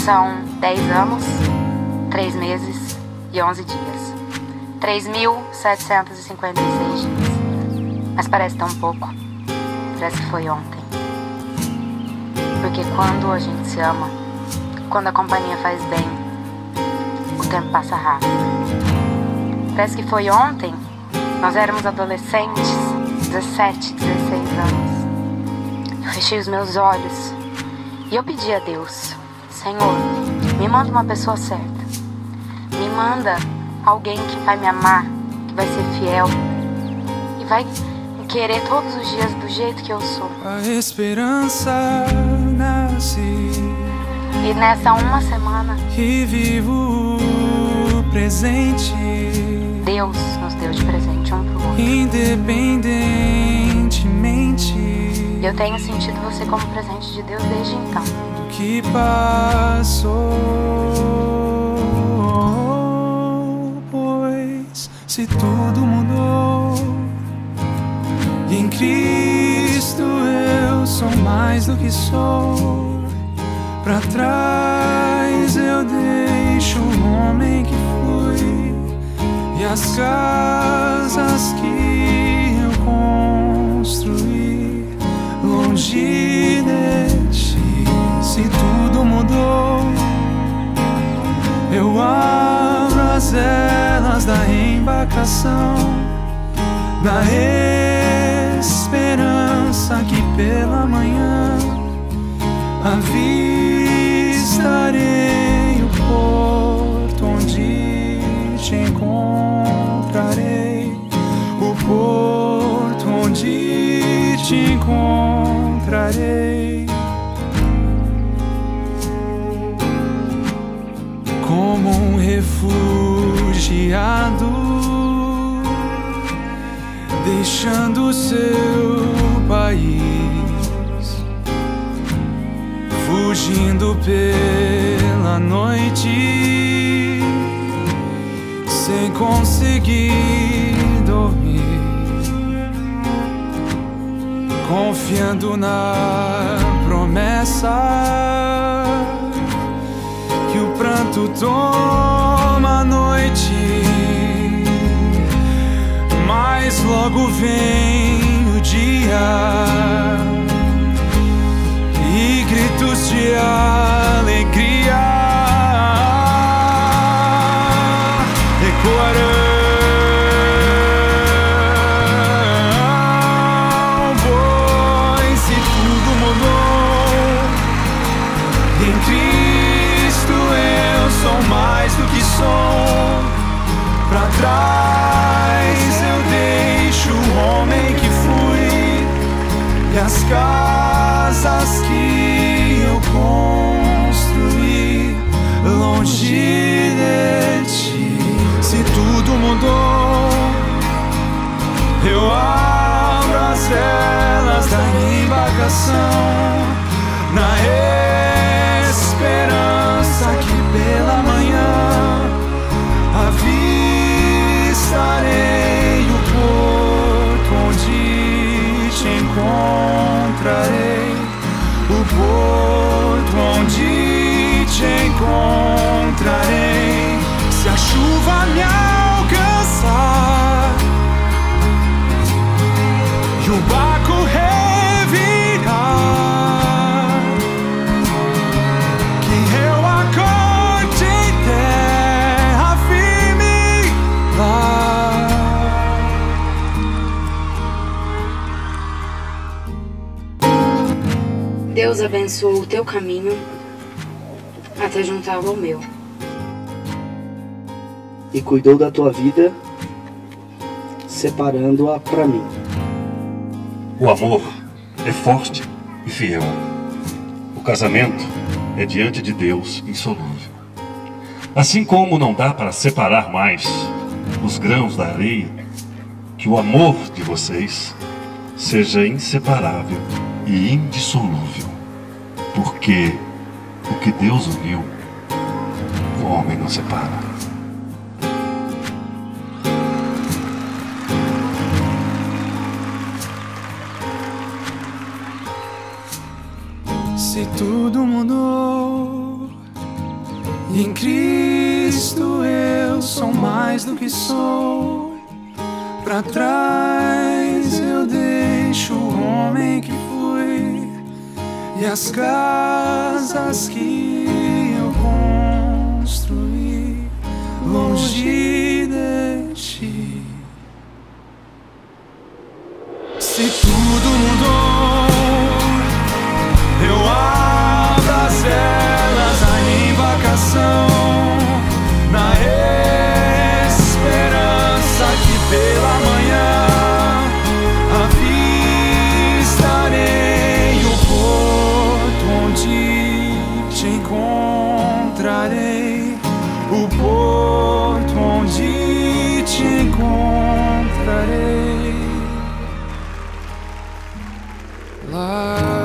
São 10 anos, 3 meses e 11 dias. 3.756 dias. Mas parece tão pouco. Parece que foi ontem. Porque quando a gente se ama, quando a companhia faz bem, o tempo passa rápido. Parece que foi ontem. Nós éramos adolescentes, 17, 16 anos. Eu fechei os meus olhos e eu pedi a Deus: Senhor, me manda uma pessoa certa. Me manda alguém que vai me amar, que vai ser fiel e vai me querer todos os dias do jeito que eu sou. A esperança nasce E nessa uma semana, e vivo o presente, Deus nos deu de presente um pro outro. independentemente E eu tenho sentido você como presente de Deus desde então. do que passou. Pois se tudo mudou, e em Cristo eu sou mais do que sou. Pra trás eu deixo o homem que fui e as casas que eu construí longe de ti. Se tudo mudou, eu abro as velas da embarcação, da esperança que pela manhã avistarei o porto onde te encontrarei, o porto onde te encontrarei. Como um refugiado, deixando seu país, fugindo pela noite, sem conseguir dormir, confiando na promessa que o pranto toma a noite, mas logo vem o dia e gritos de alegria ecoarão. Pois se tudo mudou, em Cristo eu sou mais do que sou. Pra trás eu deixo o homem que fui e as casas que eu construí longe de ti. Se tudo mudou, eu abro as velas da embarcação, na esperança que pela manhã avistarei o porto onde te encontrarei, o porto onde te encontrarei. Se a chuva me alcançar e o barco revirar, que eu acorde em terra firme lá. Deus abençoou o teu caminho até juntá-lo ao meu. E cuidou da tua vida, separando-a para mim. O amor é forte e fiel. O casamento é diante de Deus insolúvel. Assim como não dá para separar mais os grãos da areia, que o amor de vocês seja inseparável e indissolúvel. Porque o que Deus uniu, o homem não separa. Se tudo mudou, E em Cristo eu sou mais do que sou. Pra trás eu deixo o homem que fui e as casas que eu construí longe de ti. Se tudo mudou, eu abro as elas à embarcação, na esperança que pela manhã avistarei o porto onde te encontrarei, o porto onde te encontrarei. Lá